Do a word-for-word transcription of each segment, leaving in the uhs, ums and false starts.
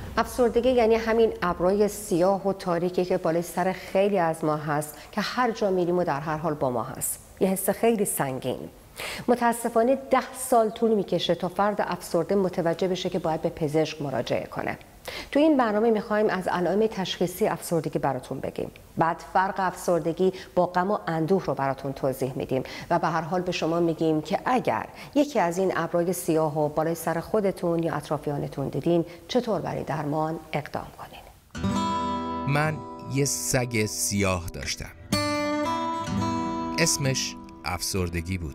افسردگی یعنی همین ابرای سیاه و تاریکی که بالای سر خیلی از ما هست که هر جا میریم و در هر حال با ما هست. یه حس خیلی سنگین. متاسفانه ده سال طول میکشه تا فرد افسرده متوجه بشه که باید به پزشک مراجعه کنه. تو این برنامه میخوایم از علائم تشخیصی افسردگی براتون بگیم. بعد فرق افسردگی با غم و اندوه رو براتون توضیح میدیم و به هر حال به شما میگیم که اگر یکی از این ابرای سیاه و بالای سر خودتون یا اطرافیانتون دیدین چطور برای درمان اقدام کنین. من یه سگ سیاه داشتم. اسمش افسردگی بود.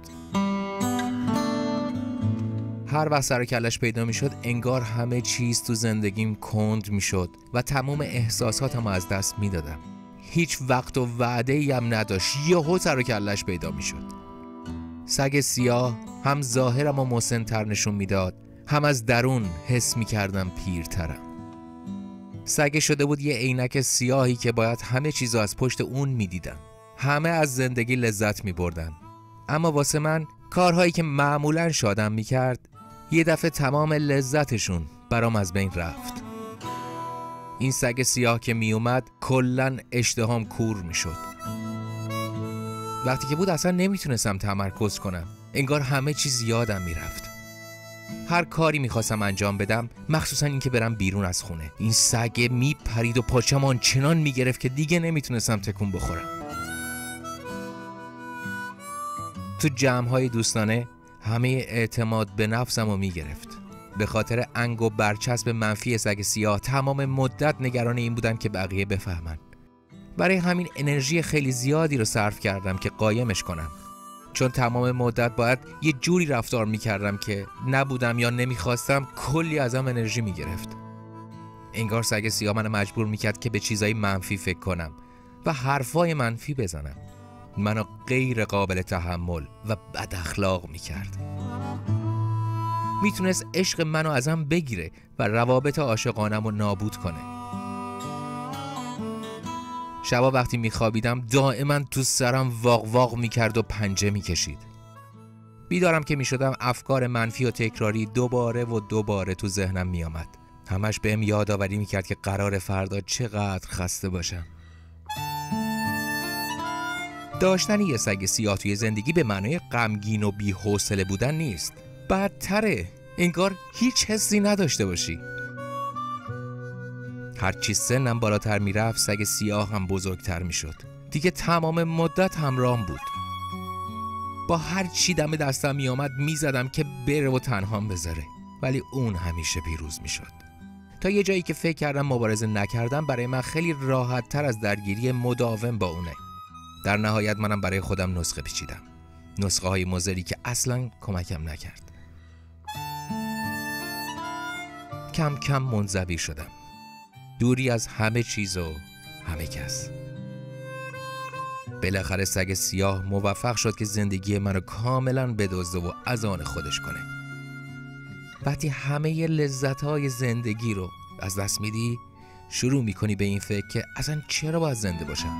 هر وقت سر و کلش پیدا می شد انگار همه چیز تو زندگیم کند می شد و تمام احساساتم از دست می دادم. هیچ وقت و وعده‌ای هم نداشت، یهو سر و کلش پیدا می شد. سگ سیاه هم ظاهرم و مسن‌تر نشون می داد، هم از درون حس می کردم پیرترم. سگ شده بود یه عینک سیاهی که باید همه چیزو از پشت اون می دیدم. همه از زندگی لذت می بردن، اما واسه من کارهایی که معمولاً شادم می کرد یه دفعه تمام لذتشون برام از بین رفت. این سگ سیاه که می اومد کلاً اشتهام کور می شد. وقتی که بود اصلا نمیتونستم تمرکز کنم، انگار همه چیز یادم می رفت. هر کاری میخواستم انجام بدم، مخصوصا این که برم بیرون از خونه، این سگ می پرید و پاچم آنچنان می گرفت که دیگه نمیتونستم تکون بخورم. تو جمع‌های دوستانه همه اعتماد به نفسم رو میگرفت. به خاطر انگ و برچسب منفی سگ سیاه تمام مدت نگران این بودم که بقیه بفهمن. برای همین انرژی خیلی زیادی رو صرف کردم که قایمش کنم، چون تمام مدت باید یه جوری رفتار میکردم که نبودم یا نمیخواستم کلی ازم انرژی میگرفت. انگار سگ سیاه منو مجبور میکرد که به چیزای منفی فکر کنم و حرفای منفی بزنم. منو غیر قابل تحمل و بد اخلاق میکرد. میتونست عشق منو ازم بگیره و روابط عاشقانم رو نابود کنه. شبا وقتی میخوابیدم دائما تو سرم واق واق میکرد و پنجه میکشید. بیدارم که میشدم افکار منفی و تکراری دوباره و دوباره تو ذهنم میامد. همش بهم یادآوری میکرد که قرار فردا چقدر خسته باشم. داشتن یه سگ سیاه توی زندگی به معنای غمگین و بی‌حوصله بودن نیست. بدتره، انگار هیچ حسی نداشته باشی. هرچی سنم بالاتر میرفت سگ سیاه هم بزرگتر میشد. دیگه تمام مدت همراهم بود. با هر چی دم دستم میامد میزدم که بره و تنهام بذاره، ولی اون همیشه پیروز میشد. تا یه جایی که فکر کردم مبارزه نکردم برای من خیلی راحت تر از درگیری مداوم با اونه. در نهایت منم برای خودم نسخه پیچیدم، نسخه های مضری که اصلا کمکم نکرد. کم کم منزوی شدم، دوری از همه چیز و همه کس. بالاخره سگ سیاه موفق شد که زندگی منو کاملا بدزده و از آن خودش کنه. وقتی همه لذت‌های زندگی رو از دست میدی، شروع میکنی به این فکر که اصلا چرا باید زنده باشم.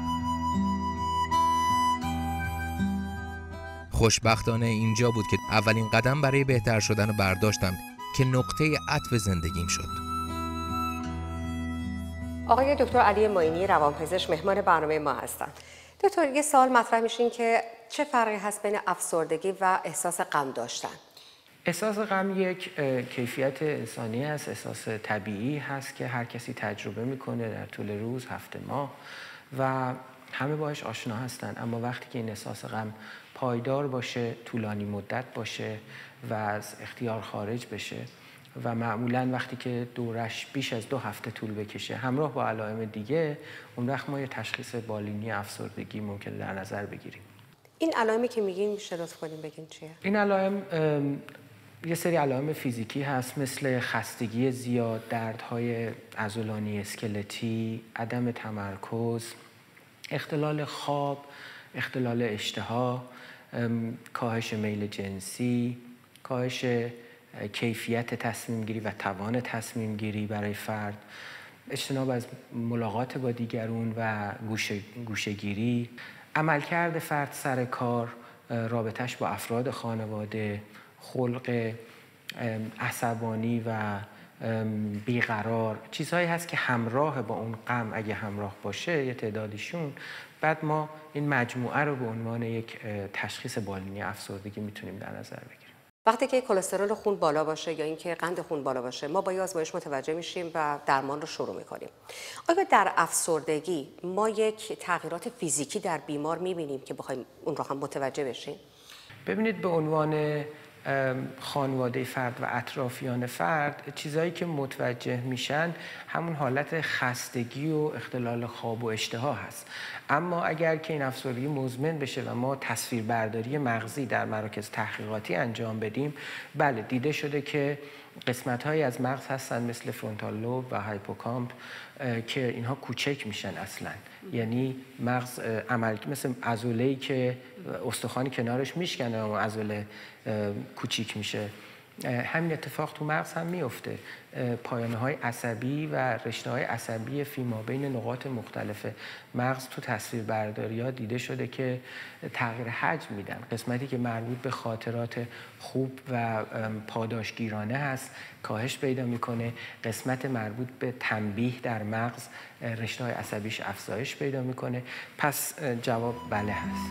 خوشبختانه اینجا بود که اولین قدم برای بهتر شدن رو برداشتم که نقطه عطف زندگیم شد. آقای دکتر علی معینی روانپزشک مهمان برنامه ما هستند. دکتر، یه سوال مطرح میشین که چه فرقی هست بین افسردگی و احساس غم داشتن؟ احساس غم یک کیفیت انسانی هست، احساس طبیعی هست که هر کسی تجربه میکنه در طول روز، هفته، ماه و همه باهاش آشنا هستن. اما وقتی که این احساس غم پایدار باشه، طولانی مدت باشه و از اختیار خارج بشه و معمولاً وقتی که دورش بیش از دو هفته طول بکشه همراه با علائم دیگه، اون وقت ما یه تشخیص بالینی افسردگی ممکن در نظر بگیریم. این علائمی که میگین میشه لطف کنیم بگین چیه؟ این علائم یه سری علائم فیزیکی هست، مثل خستگی زیاد، دردهای عضلانی اسکلتی، عدم تمرکز، اختلال خواب، اختلال اشتها، کاهش میل جنسی، کاهش کیفیت تصمیم گیری و توان تصمیم گیری برای فرد، اجتناب از ملاقات با دیگرون و گوشه گوشه‌گیری، عملکرد فرد سر کار، رابطش با افراد خانواده، خلق عصبانی و بیقرار، چیزهایی هست که همراه با اون غم اگه همراه باشه یه تعدادیشون، بعد ما این مجموعه رو به عنوان یک تشخیص بالینی افسردگی میتونیم در نظر بگیریم. وقتی که کلسترول خون بالا باشه یا اینکه قند خون بالا باشه، ما با یه آزمایش متوجه میشیم و درمان رو شروع میکنیم. آیا در افسردگی ما یک تغییرات فیزیکی در بیمار میبینیم که بخوایم اون رو هم متوجه بشیم؟ ببینید، به عنوان خانواده فرد و اطرافیان فرد چیزهایی که متوجه میشن همون حالت خستگی و اختلال خواب و اشتها هست. اما اگر که این افسردگی مزمن بشه و ما تصویربرداری مغزی در مراکز تحقیقاتی انجام بدیم، بله دیده شده که قسمت‌هایی از مغز هستن مثل فرونتال لوب و هایپوکامپ که اینها کوچک میشن اصلا، یعنی مغز عمل مثل عضله‌ای که استخوانی کنارش میشکنه و عضله کوچیک میشه. همین اتفاق تو مغز هم میفته. پایانه‌های عصبی و رشته‌های عصبی فیما بین نقاط مختلف مغز تو تصویربرداری‌ها دیده شده که تغییر حجم میدن. قسمتی که مربوط به خاطرات خوب و پاداشگیرانه هست کاهش پیدا میکنه. قسمت مربوط به تنبیه در مغز رشته‌های عصبیش افزایش پیدا میکنه. پس جواب بله هست.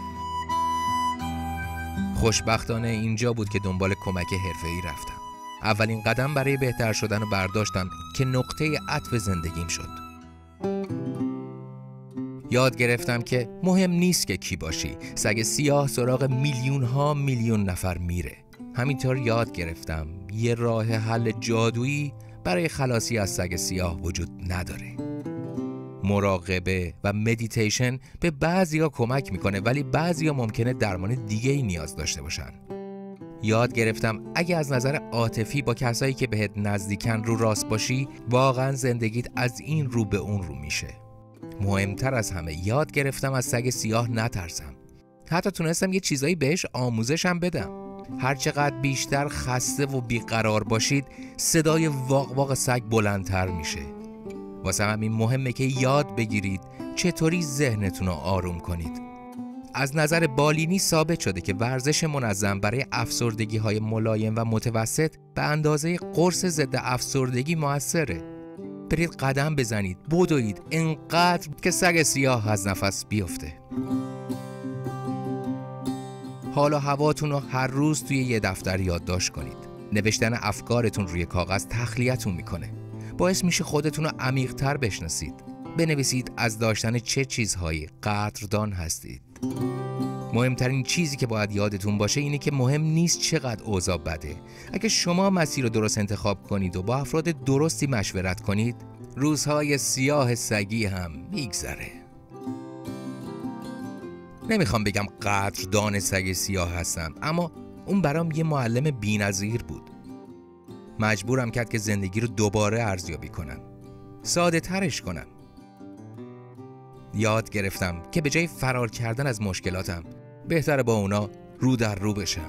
خوشبختانه اینجا بود که دنبال کمک حرفه‌ای رفتم. اولین قدم برای بهتر شدن رو برداشتم که نقطه عطف زندگیم شد. یاد گرفتم که مهم نیست که کی باشی، سگ سیاه سراغ میلیون ها میلیون نفر میره. همینطور یاد گرفتم یه راه حل جادویی برای خلاصی از سگ سیاه وجود نداره. مراقبه و مدیتیشن به بعضیا کمک میکنه، ولی بعضیا ممکنه درمان دیگه ای نیاز داشته باشن. یاد گرفتم اگه از نظر عاطفی با کسایی که بهت نزدیکن رو راست باشی، واقعا زندگیت از این رو به اون رو میشه. مهمتر از همه یاد گرفتم از سگ سیاه نترسم. حتی تونستم یه چیزایی بهش آموزشم بدم. هر چقدر بیشتر خسته و بیقرار باشید، صدای واق واق سگ بلندتر میشه. واسه همین مهمه که یاد بگیرید چطوری ذهنتون رو آروم کنید. از نظر بالینی ثابت شده که ورزش منظم برای افسردگی های ملایم و متوسط به اندازه قرص ضد افسردگی موثره. برید قدم بزنید، بدوید انقدر که سگ سیاه از نفس بیفته. حال و هواتون رو هر روز توی یه دفتر یادداشت کنید. نوشتن افکارتون روی کاغذ تخلیه‌تون میکنه. باعث میشه خودتون رو عمیق‌تر بشناسید. بنویسید از داشتن چه چیزهایی قدردان هستید. مهمترین چیزی که باید یادتون باشه اینه که مهم نیست چقدر اوضاع بده. اگه شما مسیر رو درست انتخاب کنید و با افراد درستی مشورت کنید، روزهای سیاه سگی هم میگذره. نمیخوام بگم قدردان سگ سیاه هستم، اما اون برام یه معلم بی‌نظیر بود. مجبورم کرد که زندگی رو دوباره ارزیابی کنم، ساده ترش کنم. یاد گرفتم که به جای فرار کردن از مشکلاتم بهتره با اونا رو در رو بشم.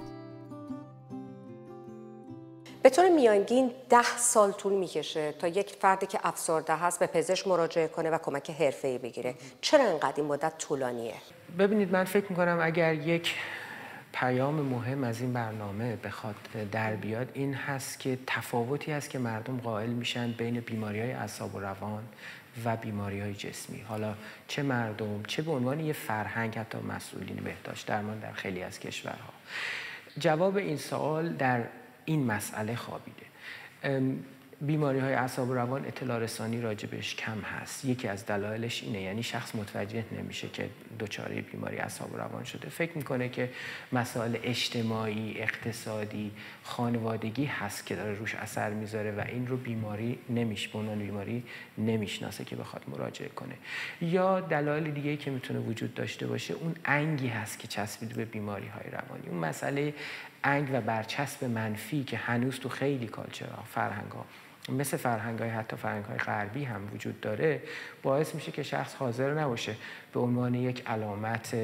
به طور میانگین ده سال طول میکشه تا یک فردی که افسرده هست به پزشک مراجعه کنه و کمک حرفه‌ای بگیره. چرا انقدر این مدت طولانیه؟ ببینید، من فکر میکنم اگر یک پیام مهم از این برنامه بخواد در بیاد، این هست که تفاوتی هست که مردم قائل میشن بین بیماری‌های اعصاب و روان و بیماری‌های جسمی. حالا چه مردم، چه به عنوان یه فرهنگ، حتی مسئولین بهداشت درمان در خیلی از کشورها. جواب این سوال در این مسئله خوابیده. بیماری‌های اعصاب و روان اطلاع رسانی راجبش کم هست. یکی از دلایلش اینه، یعنی شخص متوجه نمیشه که دچار بیماری اعصاب و روان شده. فکر میکنه که مسائل اجتماعی، اقتصادی، خانوادگی هست که داره روش اثر میذاره و این رو بیماری نمیشه، به عنوان بیماری نمیشناسه که بخواد مراجعه کنه. یا دلایل دیگه‌ای که میتونه وجود داشته باشه، اون انگی هست که چسبیده به بیماری‌های روانی. اون مسئله انگ و برچسب منفی که هنوز تو خیلی کالچرها، فرهنگ‌ها مثل فرهنگ‌های حتی فرهنگ‌های غربی هم وجود داره، باعث میشه که شخص حاضر نباشه به عنوان یک علامت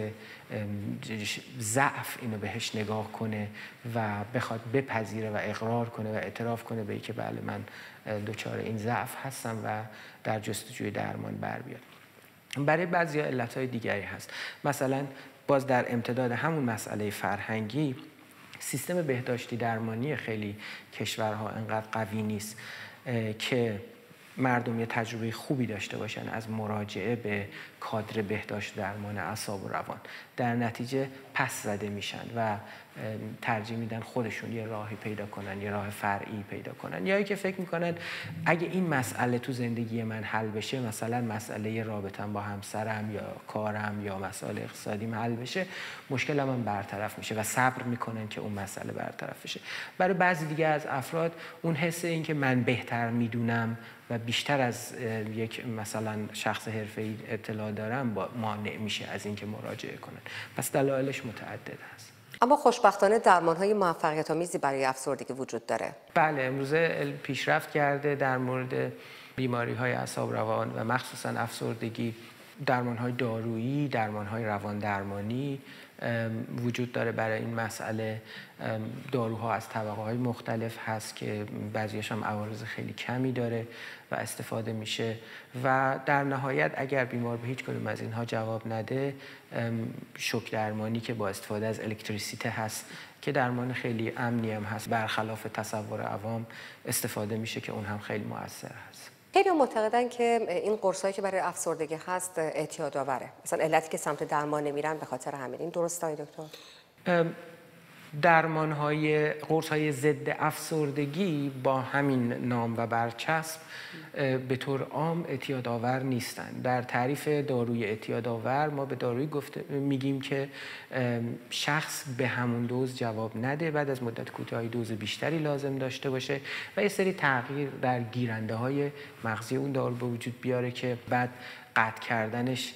ضعف اینو بهش نگاه کنه و بخواد بپذیره و اقرار کنه و اعتراف کنه به اینکه بله من دچار این ضعف هستم و در جستجوی درمان بر بیاد. برای بعضیا علت‌های دیگری هست. مثلا باز در امتداد همون مسئله فرهنگی، سیستم بهداشتی درمانی خیلی کشورها انقدر قوی نیست. که مردم یه تجربه خوبی داشته باشن از مراجعه به کادر بهداشت درمان اعصاب و روان، در نتیجه پس زده میشن و ترجیح میدن خودشون یه راهی پیدا کنن، یه راه فرعی پیدا کنن، یا که فکر میکنن اگه این مسئله تو زندگی من حل بشه، مثلا مسئله رابطم با همسرم یا کارم یا مسائل اقتصادیم حل بشه، مشکل من برطرف میشه و صبر میکنن که اون مسئله برطرف بشه. برای بعضی دیگه از افراد اون حس این که من بهتر میدونم و بیشتر از یک مثلا شخص حرفه‌ای اطلاع دارم با مانع میشه از اینکه مراجعه کنن. پس دلایلش متعدد هست. اما خوشبختانه درمان‌های موفقیت‌آمیزی برای افسردگی وجود داره. بله، امروزه پیشرفت کرده در مورد بیماری‌های اعصاب روان و مخصوصاً افسردگی. درمان‌های دارویی، درمان‌های روان درمانی وجود داره برای این مسئله. داروها از طبقه‌های مختلف هست که بعضیش هم عوارض خیلی کمی داره و استفاده میشه و در نهایت اگر بیمار به هیچ کدوم از اینها جواب نده، شوک درمانی که با استفاده از الکتریسیته هست که درمان خیلی امنی هم هست، برخلاف تصور عوام استفاده میشه که اون هم خیلی مؤثر هست. خیلی معتقدن که این قرصایی که برای افسردگی هست اعتیادآوره. مثلا علتی که سمت درمان نمیرن به خاطر همین. این درسته آقای دکتر؟ درمان‌های قرص‌های ضد افسردگی با همین نام و برچسب به طور عام اعتیادآور نیستند. در تعریف داروی اعتیادآور ما به دارویی گفته میگیم که شخص به همون دوز جواب نده، بعد از مدت کوتاهی دوز بیشتری لازم داشته باشه و یه سری تغییر در گیرنده‌های مغزی اون دارو به وجود بیاره که بعد قطع کردنش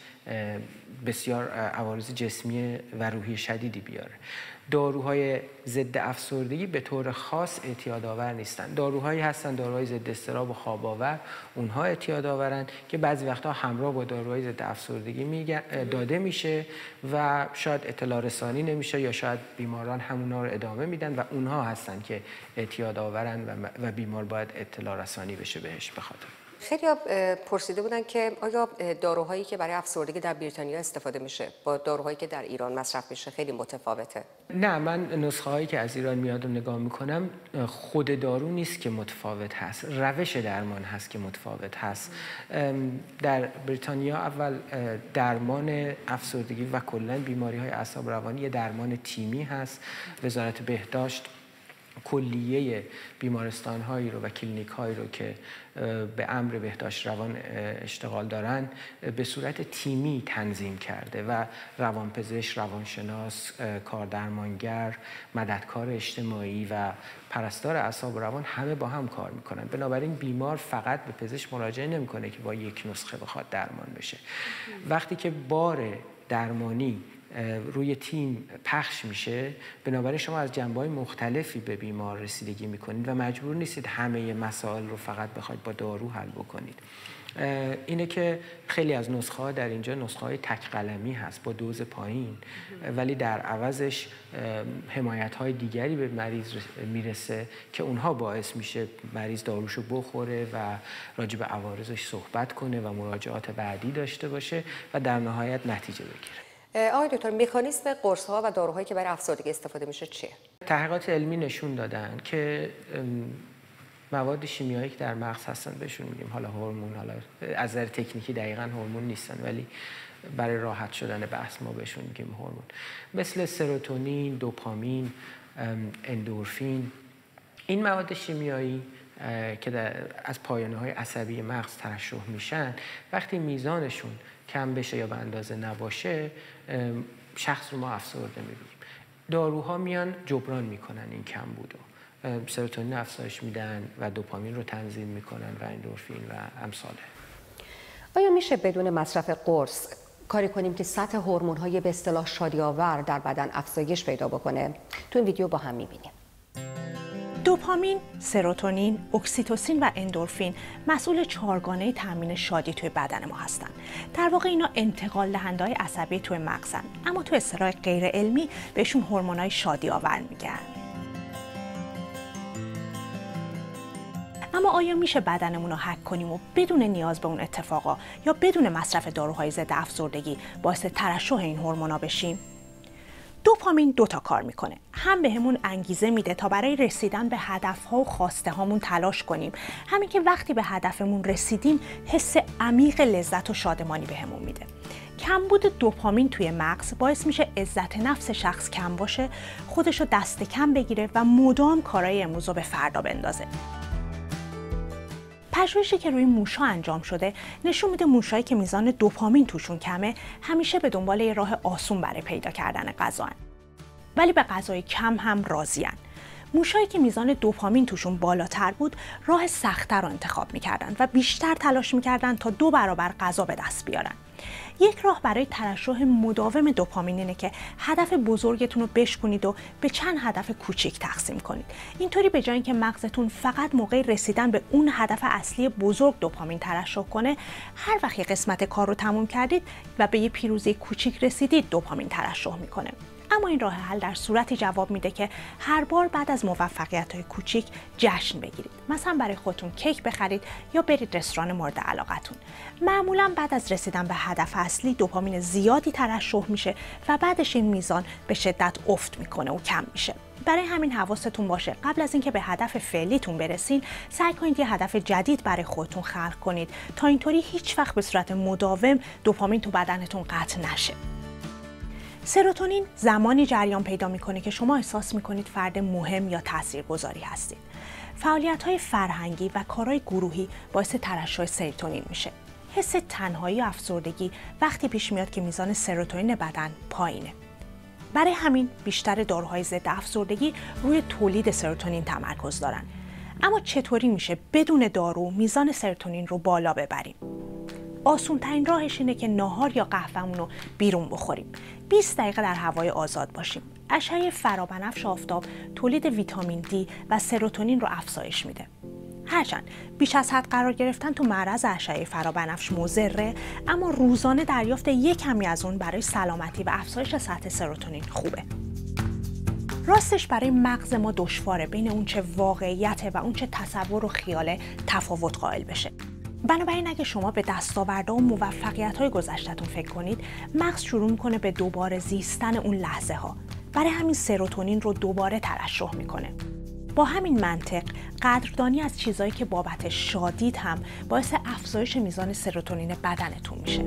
بسیار عوارض جسمی و روحی شدیدی بیاره. داروهای ضد افسردگی به طور خاص اعتیادآور نیستن. داروهایی هستن، داروهای ضد اضطراب و خواب آور، اونها اعتیادآورن که بعضی وقتا همراه با داروهای ضد افسردگی داده میشه و شاید اطلاع رسانی نمیشه یا شاید بیماران همونا رو ادامه میدن و اونها هستن که اعتیادآورن و بیمار باید اطلاع رسانی بشه بهش. بخاطر خیلی پرسیده بودن که آیا داروهایی که برای افسردگی در بریتانیا استفاده میشه با داروهایی که در ایران مصرف میشه خیلی متفاوته؟ نه، من نسخه هایی که از ایران میاد و نگاه میکنم، خود دارو نیست که متفاوت هست، روش درمان هست که متفاوت هست. در بریتانیا اول درمان افسردگی و کلا بیماری های اعصاب روانی یه درمان تیمی هست. وزارت بهداشت کلیه بیمارستان هایی رو و کلینیک هایی رو که به امر بهداشت روان اشتغال دارن به صورت تیمی تنظیم کرده و روانپزشک، روانشناس، کاردرمانگر، مددکار اجتماعی و پرستار اعصاب و روان همه با هم کار میکنن. بنابراین بیمار فقط به پزشک مراجعه نمیکنه که با یک نسخه بخواد درمان بشه. وقتی که بار درمانی روی تیم پخش میشه، بنابراین شما از جنبه‌های مختلفی به بیمار رسیدگی میکنید و مجبور نیستید همه مسائل رو فقط بخواید با دارو حل بکنید. اینه که خیلی از نسخه ها در اینجا نسخه های تک قلمی هست با دوز پایین، ولی در عوضش حمایت های دیگری به مریض میرسه که اونها باعث میشه مریض داروشو بخوره و راجع به عوارضش صحبت کنه و مراجعات بعدی داشته باشه و در نهایت نتیجه بگیره. آقای دکتر، مکانیزم قرص‌ها و داروهایی که برای افسردگی استفاده میشه چیه؟ تحقیقات علمی نشون دادن که مواد شیمیایی که در مغز هستن بهشون میگیم حالا هورمون، حالا از نظر تکنیکی دقیقاً هورمون نیستن ولی برای راحت شدن بحث ما بهشون میگیم هورمون، مثل سروتونین، دوپامین، اندورفین. این مواد شیمیایی که در از پایانه‌های عصبی مغز ترشح میشن، وقتی میزانشون کم بشه یا به اندازه نباشه، شخص رو ما افسرده میبینیم. داروها میان جبران میکنن این کم بودو، سروتونین افزایش میدن و دوپامین رو تنظیم میکنن و اندورفین و امثاله. آیا میشه بدون مصرف قرص کاری کنیم که سطح هورمون‌های به اصطلاح شادی‌آور در بدن افزایش پیدا بکنه؟ تو این ویدیو با هم میبینیم. دوپامین، سروتونین، اکسیتوسین و اندورفین مسئول چهارگانه تامین شادی توی بدن ما هستن. در واقع اینا انتقال دهنده‌های عصبی توی مغزن، اما تو اصطلاح غیر علمی بهشون هورمون‌های شادی آور میگن. اما آیا میشه بدنمون رو هک کنیم و بدون نیاز به اون اتفاقا یا بدون مصرف داروهای ضد افسردگی باعث ترشح این هورمونا بشیم؟ دوپامین دو تا کار میکنه. هم بهمون انگیزه میده تا برای رسیدن به هدفها و خواسته هامون تلاش کنیم، همین که وقتی به هدفمون رسیدیم حس عمیق لذت و شادمانی بهمون میده. کمبود دوپامین توی مغز باعث میشه عزت نفس شخص کم باشه، خودش رو دست کم بگیره و مدام کارهای امروز رو به فردا بندازه. پژوهشی که روی موش‌ها انجام شده نشون میده موشایی که میزان دوپامین توشون کمه همیشه به دنبال یه راه آسون برای پیدا کردن غذا، ولی به غذای کم هم راضین. موشایی که میزان دوپامین توشون بالاتر بود راه سخت‌تر رو انتخاب میکردن و بیشتر تلاش میکردن تا دو برابر غذا به دست بیارن. یک راه برای ترشح مداوم دوپامین اینه که هدف بزرگتون رو بشکنید و به چند هدف کوچیک تقسیم کنید. اینطوری به جای اینکه مغزتون فقط موقع رسیدن به اون هدف اصلی بزرگ دوپامین ترشح کنه، هر وقت یه قسمت کار رو تموم کردید و به یه پیروزی کوچیک رسیدید دوپامین ترشح میکنه. اما این راه حل در صورتی جواب میده که هر بار بعد از موفقیت‌های کوچیک جشن بگیرید. مثلا برای خودتون کیک بخرید یا برید رستوران مورد علاقتون. معمولا بعد از رسیدن به هدف اصلی دوپامین زیادی ترشح میشه و بعدش این میزان به شدت افت میکنه و کم میشه. برای همین حواستون باشه قبل از اینکه به هدف فعلیتون برسین سعی کنید یه هدف جدید برای خودتون خلق کنید تا اینطوری هیچ وقت به صورت مداوم دوپامین تو بدنتون قطع نشه. سروتونین زمانی جریان پیدا میکنه که شما احساس میکنید فرد مهم یا تاثیرگذاری هستید. فعالیت‌های فرهنگی و کارهای گروهی باعث ترشح سروتونین میشه. حس تنهایی و افسردگی وقتی پیش میاد که میزان سروتونین بدن پایینه. برای همین بیشتر داروهای ضد افسردگی روی تولید سروتونین تمرکز دارن. اما چطوری میشه بدون دارو میزان سروتونین رو بالا ببریم؟ آسون ترین راهش اینه که ناهار یا قهوه‌مون رو بیرون بخوریم. بیست دقیقه در هوای آزاد باشیم. اشعه فرابنفش آفتاب تولید ویتامین دی و سروتونین رو افزایش میده. هرچند بیش از حد قرار گرفتن تو معرض اشعه فرابنفش مضره، اما روزانه دریافت یک کمی از اون برای سلامتی و افزایش سطح سروتونین خوبه. راستش برای مغز ما دشواره بین اون چه واقعیته و اون چه تصور و خیاله تفاوت قائل بشه. بنابراین اگه شما به دستاوردها و موفقیت‌های گذشته‌تون فکر کنید، مغز شروع می‌کنه به دوباره زیستن اون لحظه‌ها. برای همین سروتونین رو دوباره ترشح می‌کنه. با همین منطق، قدردانی از چیزایی که بابت شادید هم باعث افزایش میزان سروتونین بدنتون میشه.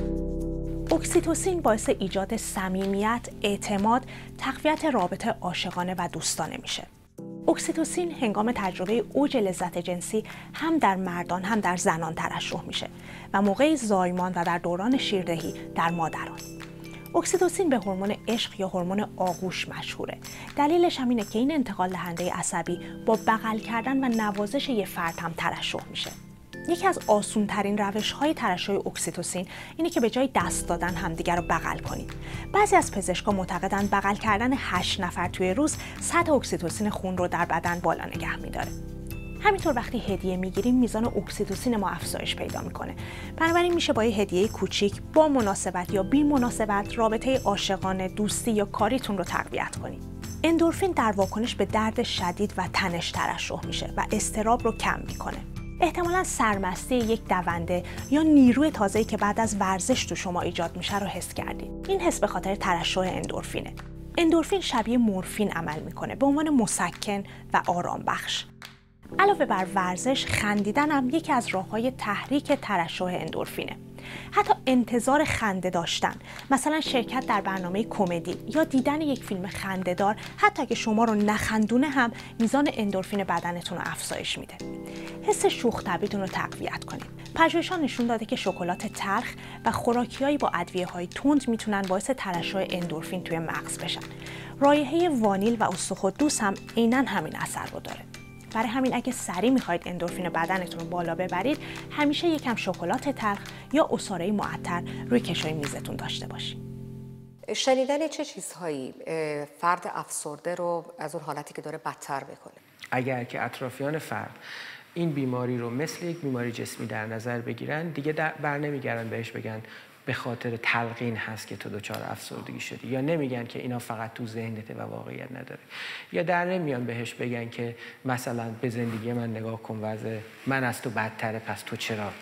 اکسیتوسین باعث ایجاد صمیمیت، اعتماد، تقویت رابطه عاشقانه و دوستانه میشه. اکسیتوسین هنگام تجربه اوج لذت جنسی هم در مردان هم در زنان ترشح میشه و موقع زایمان و در دوران شیردهی در مادران. اکسیتوسین به هورمون عشق یا هورمون آغوش مشهوره. دلیلش هم اینه که این انتقال دهنده عصبی با بغل کردن و نوازش یه فرد هم ترشح میشه. یکی از آسون ترین روش های ترشح اکسیتوسین اینه که به جای دست دادن همدیگر رو بغل کنید. بعضی از پزشکا معتقدن بغل کردن هشت نفر توی روز سطح اکسیتوسین خون رو در بدن بالا نگه میداره. همینطور وقتی هدیه میگیریم میزان اکسیتوسین ما افزایش پیدا میکنه. بنابراین میشه با یه هدیه کوچیک با مناسبت یا بی مناسبت رابطه عاشقانه، دوستی یا کاریتون رو تقویت کنید. اندورفین در واکنش به درد شدید و تنش ترشح میشه و اضطراب رو کم میکنه. احتمالاً سرمستی یک دونده یا نیروی تازه‌ای که بعد از ورزش تو شما ایجاد میشه رو حس کردید. این حس به خاطر ترشح اندورفینه. اندورفین شبیه مورفین عمل میکنه به عنوان مسکن و آرام بخش. علاوه بر ورزش، خندیدن هم یکی از راه‌های تحریک ترشح اندورفینه. حتی انتظار خنده داشتن، مثلا شرکت در برنامه کمدی یا دیدن یک فیلم خنده‌دار، حتی اگه شما رو نخندونه هم میزان اندورفین بدنتون رو افزایش میده. حس شوخ طبعیتون رو تقویت کنید. پژوهش‌ها نشون داده که شکلات تلخ و خوراکیایی با ادویه‌های تند میتونن باعث ترشح اندورفین توی مغز بشن. رایحه وانیل و استخوان‌دوست هم عیناً همین اثر رو داره. برای همین اگه سریع میخواید اندورفین بدنتون رو بالا ببرید، همیشه یکم شکلات تلخ یا عصاره معطر روی کشوی میزتون داشته باشید. شنیدن چه چیزهایی فرد افسرده رو از اون حالتی که داره بدتر میکنه؟ اگر که اطرافیان فرد این بیماری رو مثل یک بیماری جسمی در نظر بگیرن، دیگه بر نمیگردن بهش بگن به خاطر تلقین هست که تو دچار افسردگی شدی، یا نمیگن که اینا فقط تو ذهنته و واقعیت نداره، یا در نمیان بهش بگن که مثلا به زندگی من نگاه کن، وضع من از تو بدتره پس تو چرا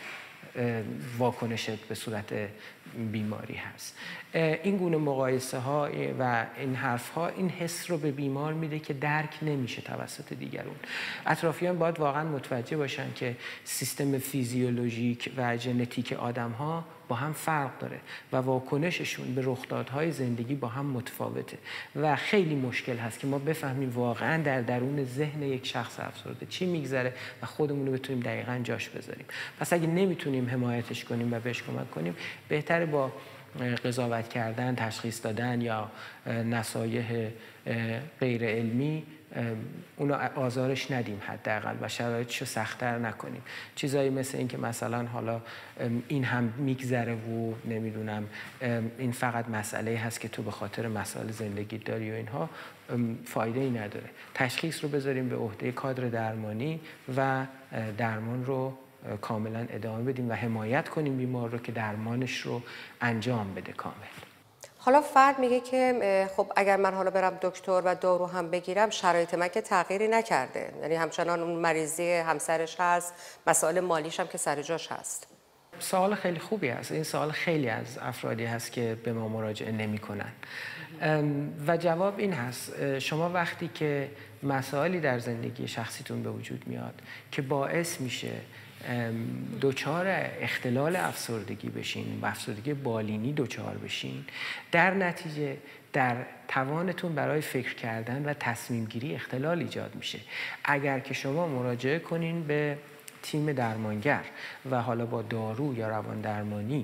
واکنشت به صورت بیماری هست. این گونه مقایسه ها و این حرف ها این حس رو به بیمار میده که درک نمیشه توسط دیگرون. اطرافیان باید واقعا متوجه باشن که سیستم فیزیولوژیک و ژنتیک آدم ها با هم فرق داره و واکنششون به رخدادهای زندگی با هم متفاوته و خیلی مشکل هست که ما بفهمیم واقعا در درون ذهن یک شخص افسرده چی میگذره و خودمون رو بتونیم دقیقاً جاش بذاریم. پس اگه نمیتونیم حمایتش کنیم و بهش کمک کنیم، بهتره با قضاوت کردن، تشخیص دادن یا نصایح غیر علمی اونو آزارش ندیم حداقل و شرایطشو سخت‌تر نکنیم. چیزایی مثل این که مثلا حالا این هم میگذره و نمیدونم این فقط مسئله هست که تو به خاطر مسائل زندگی داری و اینها فایده ای نداره. تشخیص رو بذاریم به عهده کادر درمانی و درمان رو کاملا ادامه بدیم و حمایت کنیم بیمار رو که درمانش رو انجام بده کامل. حالا فرد میگه که خب اگر من حالا برم دکتر و دارو هم بگیرم شرایط من که تغییری نکرده، یعنی همچنان اون مریضی همسرش هست، مسائل مالیش هم که سر جاش هست. سوال خیلی خوبی هست. این سوال خیلی از افرادی هست که به ما مراجعه نمی‌کنن و جواب این هست شما وقتی که مسائلی در زندگی شخصیتون به وجود میاد که باعث میشه دوچار اختلال افسردگی بشین و افسردگی بالینی دوچار بشین، در نتیجه در توانتون برای فکر کردن و تصمیم گیری اختلال ایجاد میشه. اگر که شما مراجعه کنین به تیم درمانگر و حالا با دارو یا روان درمانی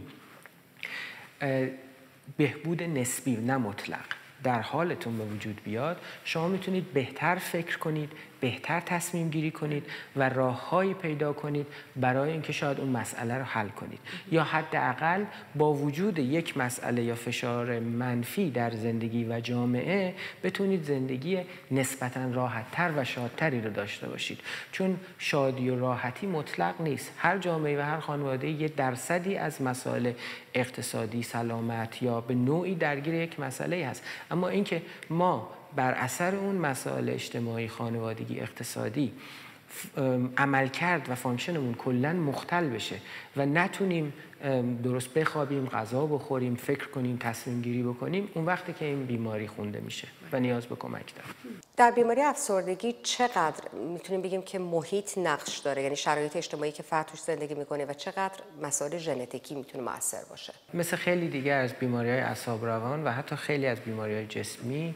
بهبود نسبی نه مطلق در حالتون به وجود بیاد، شما میتونید بهتر فکر کنید، بهتر تصمیم گیری کنید و راههایی پیدا کنید برای اینکه شاید اون مسئله رو حل کنید یا حداقل با وجود یک مسئله یا فشار منفی در زندگی و جامعه بتونید زندگی نسبتاً راحت‌تر و شادتری رو داشته باشید. چون شادی و راحتی مطلق نیست. هر جامعه و هر خانواده یه درصدی از مسائل اقتصادی، سلامت یا به نوعی درگیر یک مسئله هست، اما اینکه ما بر اثر اون مسائل اجتماعی، خانوادگی، اقتصادی عملکرد و فانکشنمون کلاً مختل بشه و نتونیم درست بخوابیم، غذا بخوریم، فکر کنیم، تصمیم گیری بکنیم، اون وقتی که این بیماری خونده میشه و نیاز به کمک داره. در بیماری افسردگی چقدر میتونیم بگیم که محیط نقش داره، یعنی شرایط اجتماعی که فرد توش زندگی میکنه و چقدر مسائل ژنتیکی میتونه مؤثر باشه؟ مثل خیلی دیگر از بیماری‌های اعصاب روان و حتی خیلی از بیماری‌های جسمی،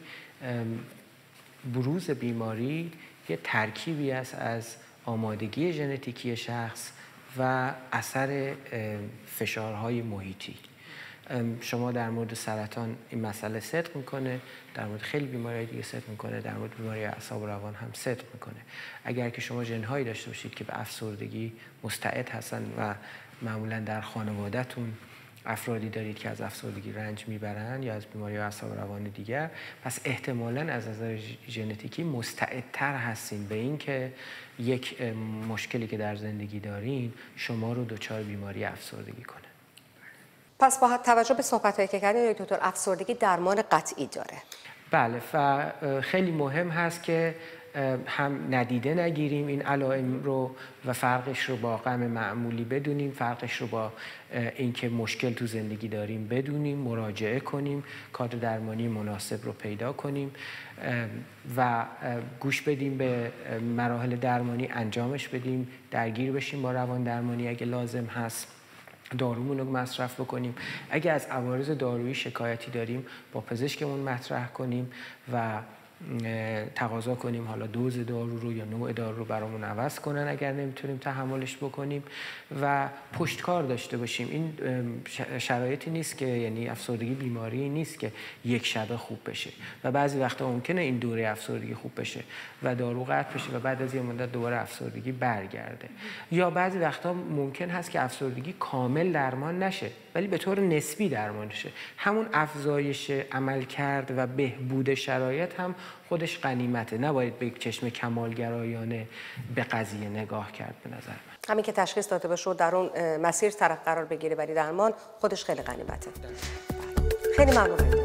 بروز بیماری یه ترکیبی است از آمادگی ژنتیکی شخص و اثر فشارهای محیطی. شما در مورد سرطان این مسئله صدق میکنه، در مورد خیلی بیماری‌های دیگه صدق میکنه، در مورد بیماری اعصاب روان هم صدق میکنه. اگر که شما ژن‌هایی داشته باشید که به افسردگی مستعد هستن و معمولاً در خانواده‌تون افرادی دارید که از افسردگی رنج میبرن یا از بیماری اعصاب روان دیگر، پس احتمالاً از نظر ژنتیکی مستعدتر هستین به این که یک مشکلی که در زندگی دارین شما رو دچار بیماری افسردگی کنه. پس با توجه به صحبت‌هایی که کردین دکتر، افسردگی درمان قطعی داره؟ بله و خیلی مهم هست که هم ندیده نگیریم این علائم رو و فرقش رو با غم معمولی بدونیم، فرقش رو با اینکه مشکل تو زندگی داریم بدونیم، مراجعه کنیم، کادر درمانی مناسب رو پیدا کنیم و گوش بدیم به مراحل درمانی، انجامش بدیم، درگیر بشیم با روان درمانی اگه لازم هست، دارومون رو مصرف بکنیم. اگه از عوارض دارویی شکایتی داریم با پزشکمون مطرح کنیم و تقاضا کنیم حالا دوز دارو رو یا نوع دارو رو برامون عوض کنن اگر نمیتونیم تحملش بکنیم و پشتکار داشته باشیم. این شرایطی نیست که، یعنی افسردگی بیماری نیست که یک شبه خوب بشه و بعضی وقتا ممکنه این دوره افسردگی خوب بشه و دارو قطع بشه و بعد از یه مدت دوباره افسردگی برگرده، یا بعضی وقتا ممکن هست که افسردگی کامل درمان نشه ولی به طور نسبی درمان شه. همون افزایش عملکرد و بهبود شرایط هم خودش غنیمته. نباید به یک چشم کمالگرایانه به قضیه نگاه کرد. به نظر من همین که تشخیص داده بشه و در اون مسیر طرف قرار بگیره ولی درمان خودش خیلی غنیمته. خیلی ممنونم.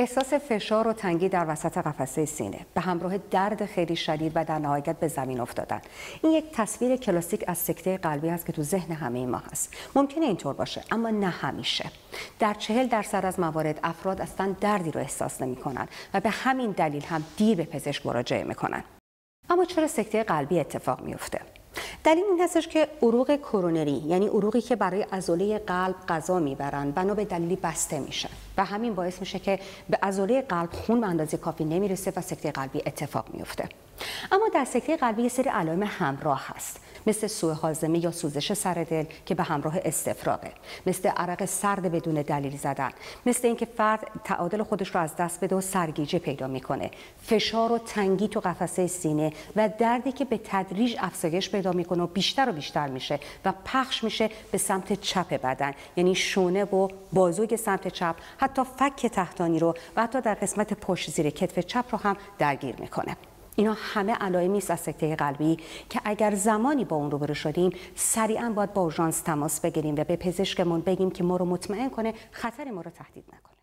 احساس فشار و تنگی در وسط قفسه سینه به همراه درد خیلی شدید و در نهایت به زمین افتادن. این یک تصویر کلاسیک از سکته قلبی است که تو ذهن همه ما هست. ممکنه اینطور باشه اما نه همیشه. در چهل درصد از موارد افراد اصلا دردی رو احساس نمی‌کنن و به همین دلیل هم دیر به پزشک مراجعه می‌کنن. اما چرا سکته قلبی اتفاق میفته؟ دلیل این هستش که عروق کرونری، یعنی عروقی که برای عضله قلب غذا میبرن، بنا به دلیلی بسته میشن و همین باعث میشه که به عضله قلب خون به اندازه کافی نمیرسه و سکته قلبی اتفاق میفته. اما در سکته قلبی یه سری علائم همراه هست، مثل سوء هاضمه یا سوزش سر دل که به همراه استفراغه، مثل عرق سرد بدون دلیل زدن، مثل اینکه فرد تعادل خودش رو از دست بده و سرگیجه پیدا میکنه، فشار و تنگی تو قفسه سینه و دردی که به تدریج افزایش پیدا میکنه و بیشتر و بیشتر میشه و پخش میشه به سمت چپ بدن، یعنی شونه و بازوی سمت چپ، حتی فک تحتانی رو و حتی در قسمت پشت زیر کتف چپ رو هم درگیر میکنه. اینا همه علائمی است از سکته قلبی که اگر زمانی با اون روبرو شدیم سریعا باید با اورژانس تماس بگیریم و به پزشکمون بگیم که ما رو مطمئن کنه خطر ما رو تهدید نکنه.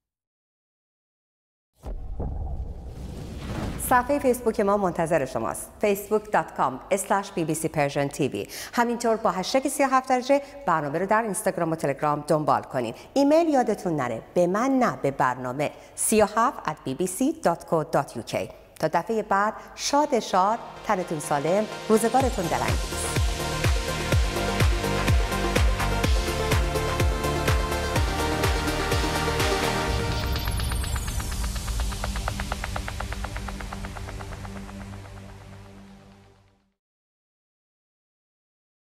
صفحه فیسبوک ما منتظر شماست. فیسبوک دات کام اسلش بی بی سی پرژن تی وی. همینطور با هشتگ سی و هفت درجه برنامه رو در اینستاگرام و تلگرام دنبال کنین. ایمیل یادتون نره، به من نه، به برنامه سی و هفت ات بی بی سی دات کو دات یو کی. تا دفعه بعد شاد شاد، تنتون سالم، روزگارتون دلانگیز.